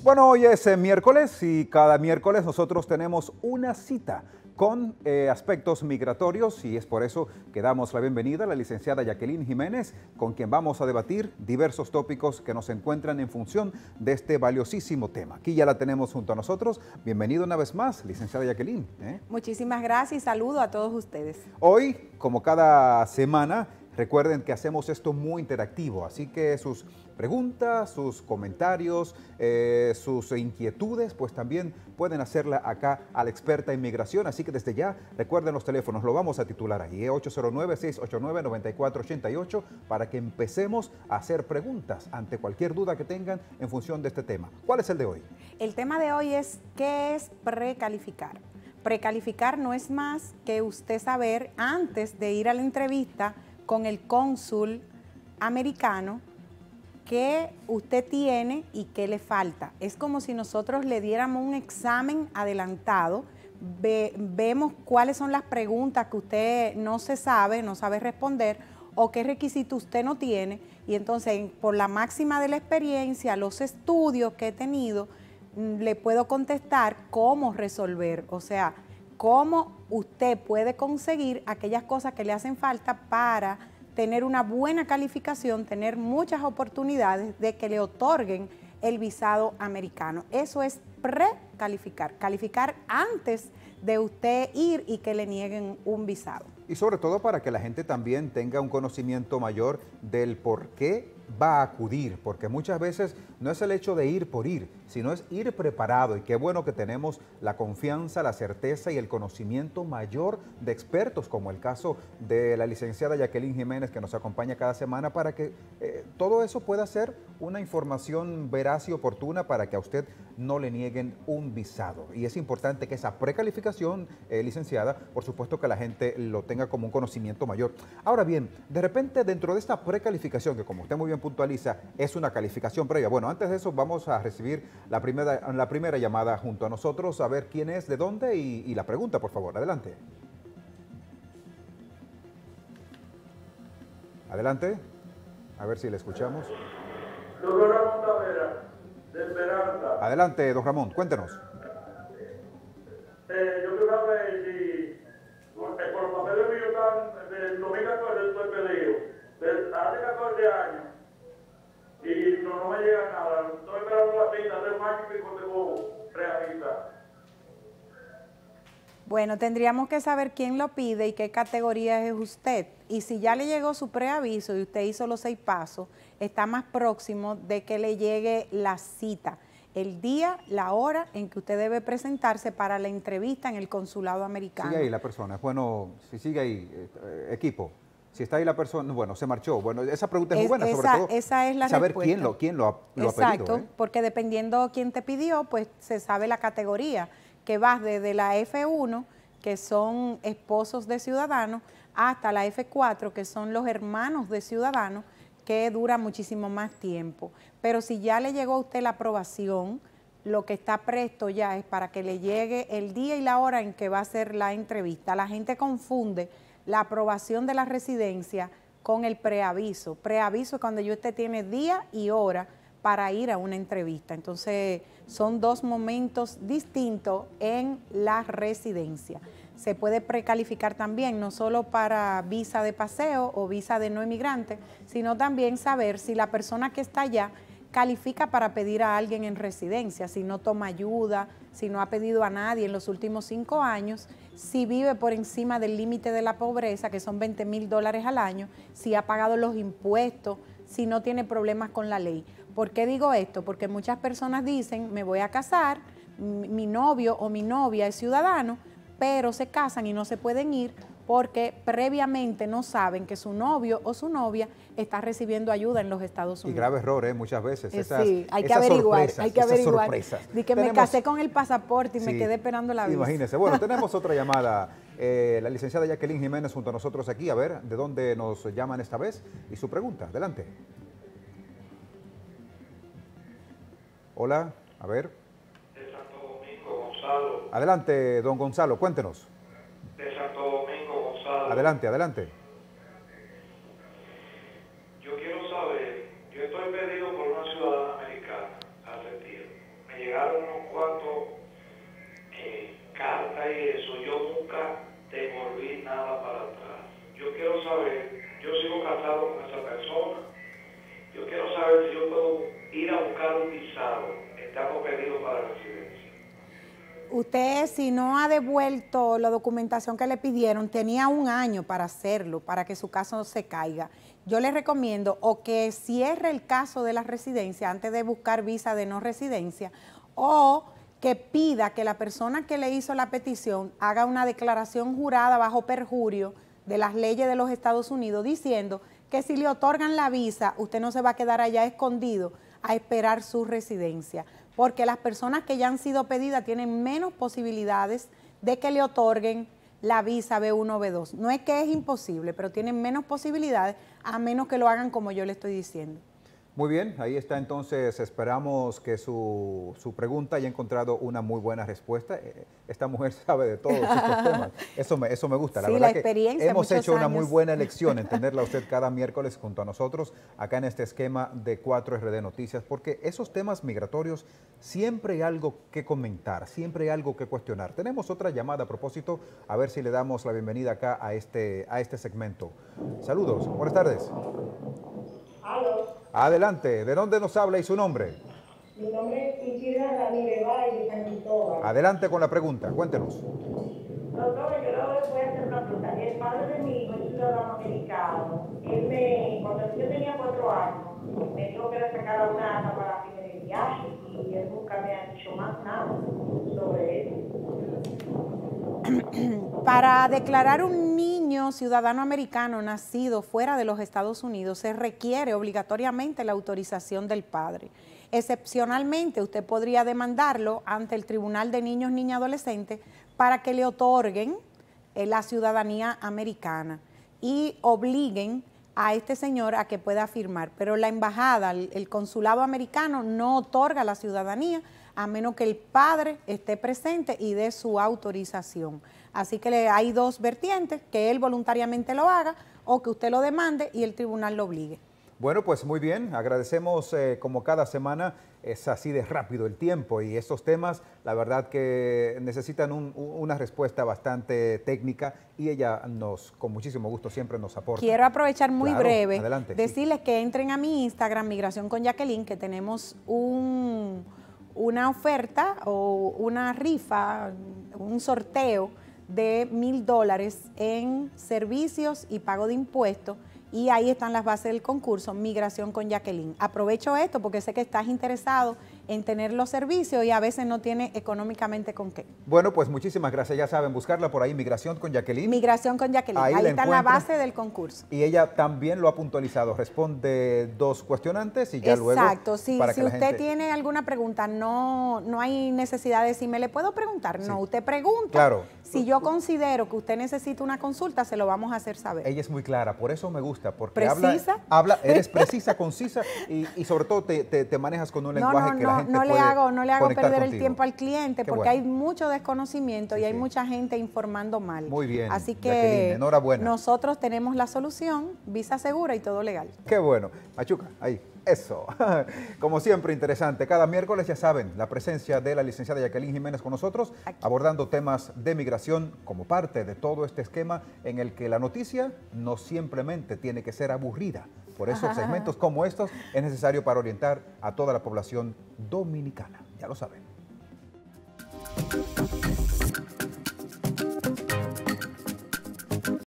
Bueno, hoy es miércoles y cada miércoles nosotros tenemos una cita con aspectos migratorios y es por eso que damos la bienvenida a la licenciada Jacqueline Jiménez, con quien vamos a debatir diversos tópicos que nos encuentran en función de este valiosísimo tema. Aquí ya la tenemos junto a nosotros. Bienvenida una vez más, licenciada Jacqueline. Muchísimas gracias y saludo a todos ustedes. Hoy, como cada semana, recuerden que hacemos esto muy interactivo, así que sus preguntas, sus comentarios, sus inquietudes, pues también pueden hacerla acá a la experta en migración. Así que desde ya, recuerden los teléfonos, lo vamos a titular ahí, 809-689-9488, para que empecemos a hacer preguntas ante cualquier duda que tengan en función de este tema. ¿Cuál es el de hoy? El tema de hoy es ¿qué es precalificar? Precalificar no es más que usted saber antes de ir a la entrevista con el cónsul americano qué usted tiene y qué le falta. Es como si nosotros le diéramos un examen adelantado, vemos cuáles son las preguntas que usted no sabe responder o qué requisito usted no tiene y entonces por la máxima de la experiencia, los estudios que he tenido, le puedo contestar cómo resolver, o sea, cómo usted puede conseguir aquellas cosas que le hacen falta para tener una buena calificación, tener muchas oportunidades de que le otorguen el visado americano. Eso es precalificar, calificar antes de usted ir y que le nieguen un visado. Y sobre todo para que la gente también tenga un conocimiento mayor del por qué va a acudir, porque muchas veces no es el hecho de ir por ir, sino es ir preparado, y qué bueno que tenemos la confianza, la certeza y el conocimiento mayor de expertos, como el caso de la licenciada Jacqueline Jiménez, que nos acompaña cada semana, para que todo eso pueda ser una información veraz y oportuna para que a usted no le nieguen un visado. Y es importante que esa precalificación, licenciada, por supuesto que la gente lo tenga como un conocimiento mayor. Ahora bien, de repente dentro de esta precalificación, que como usted muy bien puntualiza, es una calificación previa. Bueno, antes de eso vamos a recibir la primera llamada junto a nosotros, a ver quién es, de dónde y la pregunta, por favor. Adelante. Adelante. A ver si le escuchamos. Don Ramón Tavera, de Esperanza. Adelante, don Ramón, cuéntenos. Yo quiero saber si por los papeles míos están del 2014 estoy pedido. Hace 14 años. Y no me llega nada. Estoy esperando la cita, hace un año y pico tengo realista. Bueno, tendríamos que saber quién lo pide y qué categoría es usted. Y si ya le llegó su preaviso y usted hizo los 6 pasos, está más próximo de que le llegue la cita, el día, la hora en que usted debe presentarse para la entrevista en el consulado americano. Sigue ahí la persona. Bueno, si sigue ahí, equipo. Si está ahí la persona, bueno, se marchó. Bueno, esa pregunta es muy buena, sobre todo esa es la saber respuesta. quién lo ha pedido. Exacto, porque dependiendo quién te pidió, pues se sabe la categoría, que vas desde la F1, que son esposos de ciudadanos, hasta la F4, que son los hermanos de ciudadanos, que dura muchísimo más tiempo. Pero si ya le llegó a usted la aprobación, lo que está presto ya es para que le llegue el día y la hora en que va a ser la entrevista. La gente confunde la aprobación de la residencia con el preaviso. Preaviso es cuando usted tiene día y hora para ir a una entrevista. Entonces, son dos momentos distintos en la residencia. Se puede precalificar también, no solo para visa de paseo o visa de no inmigrante, sino también saber si la persona que está allá califica para pedir a alguien en residencia, si no toma ayuda, si no ha pedido a nadie en los últimos 5 años, si vive por encima del límite de la pobreza, que son $20,000 al año, si ha pagado los impuestos, si no tiene problemas con la ley. ¿Por qué digo esto? Porque muchas personas dicen, me voy a casar, mi novio o mi novia es ciudadano, pero se casan y no se pueden ir porque previamente no saben que su novio o su novia está recibiendo ayuda en los Estados Unidos. Y grave error, muchas veces. Sí, hay que averiguar, hay que averiguar. De que me casé con el pasaporte y me quedé esperando la visa. Imagínense. Bueno, tenemos otra llamada. La licenciada Jacqueline Jiménez junto a nosotros aquí. A ver, ¿de dónde nos llaman esta vez? Y su pregunta. Adelante. Hola, a ver. De Santo Domingo, Gonzalo. Adelante, don Gonzalo, cuéntenos. De Santo Domingo, Gonzalo. Adelante, adelante. Yo quiero saber, yo estoy pedido por una ciudadana americana al retiro. Me pasado con esa persona. Yo quiero saber si yo puedo ir a buscar un visado estando pedido para la residencia. Usted, si no ha devuelto la documentación que le pidieron, tenía un año para hacerlo, para que su caso se caiga. Yo le recomiendo o que cierre el caso de la residencia antes de buscar visa de no residencia, o que pida que la persona que le hizo la petición haga una declaración jurada bajo perjurio de las leyes de los Estados Unidos, diciendo que si le otorgan la visa, usted no se va a quedar allá escondido a esperar su residencia, porque las personas que ya han sido pedidas tienen menos posibilidades de que le otorguen la visa B1 o B2. No es que es imposible, pero tienen menos posibilidades, a menos que lo hagan como yo le estoy diciendo. Muy bien, ahí está entonces, esperamos que su pregunta haya encontrado una muy buena respuesta. Esta mujer sabe de todos estos temas, eso me gusta. La sí, verdad la experiencia, que hemos hecho una muy años. buena elección en tenerla usted cada miércoles junto a nosotros, acá en este esquema de 4RD Noticias, porque esos temas migratorios siempre hay algo que comentar, siempre hay algo que cuestionar. Tenemos otra llamada a propósito, a ver si le damos la bienvenida acá a este segmento. Saludos, buenas tardes. Aló. Adelante, ¿de dónde nos habla y su nombre? Mi nombre es Isidra Ramírez Valle, de San Cristóbal. Adelante con la pregunta, cuéntenos. Doctor, yo le voy a hacer una pregunta. El padre de mi hijo es ciudadano americano. Cuando yo tenía 4 años, me dijo que le sacara una acta para fines de viaje y él nunca me ha dicho más nada sobre eso. Para declarar un niño ciudadano americano nacido fuera de los Estados Unidos se requiere obligatoriamente la autorización del padre. Excepcionalmente, usted podría demandarlo ante el Tribunal de Niños, Niñas y Adolescentes para que le otorguen la ciudadanía americana y obliguen a este señor a que pueda firmar. Pero la embajada, el consulado americano no otorga la ciudadanía a menos que el padre esté presente y dé su autorización. Así que hay dos vertientes, que él voluntariamente lo haga o que usted lo demande y el tribunal lo obligue. Bueno, pues muy bien, agradecemos como cada semana, es así de rápido el tiempo y estos temas, la verdad que necesitan una respuesta bastante técnica y ella con muchísimo gusto siempre nos aporta. Quiero aprovechar muy breve, adelante, decirles que entren a mi Instagram, Migración con Jacqueline, que tenemos una oferta o una rifa, un sorteo de $1000 en servicios y pago de impuestos. Y ahí están las bases del concurso, Migración con Jacqueline. Aprovecho esto porque sé que estás interesado en tener los servicios y a veces no tiene económicamente con qué. Bueno, pues muchísimas gracias. Ya saben, buscarla por ahí, Migración con Jacqueline. Migración con Jacqueline. Ahí está la base del concurso. Y ella también lo ha puntualizado. Responde 2 cuestionantes y ya exacto, luego... Exacto. Si usted tiene alguna pregunta, no hay necesidad de decir, ¿me le puedo preguntar? Sí. No, usted pregunta. Claro. Si yo considero que usted necesita una consulta, se lo vamos a hacer saber. Ella es muy clara, por eso me gusta, porque ¿Precisa? eres precisa, concisa y sobre todo te manejas con un lenguaje que la gente no puede le hago conectar perder contigo. el tiempo al cliente, Qué porque bueno. hay mucho desconocimiento Sí, y hay sí. mucha gente informando mal. Muy bien, Así Jacqueline, que enhorabuena. nosotros tenemos la solución, visa segura y todo legal. Qué bueno. Machuca, ahí. Eso. Como siempre, interesante. Cada miércoles, ya saben, la presencia de la licenciada Jacqueline Jiménez con nosotros, Aquí. abordando temas de migración como parte de todo este esquema en el que la noticia no simplemente tiene que ser aburrida. Por eso segmentos como estos es necesario para orientar a toda la población dominicana. Ya lo saben.